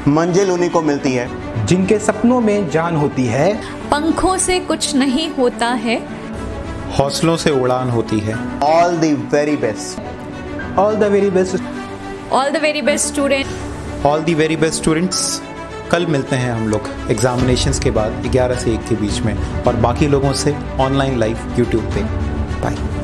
मंजिल उन्हीं को मिलती है जिनके सपनों में जान होती है। पंखों से कुछ नहीं होता है, हौसलों से उड़ान होती है। All the very best. All the very best. All the very best student. All the very best students. कल मिलते हैं हम लोग एग्जामिनेशंस के बाद 11 से 1 के बीच में, और बाकी लोगों से ऑनलाइन लाइव यूट्यूब पे। बाय।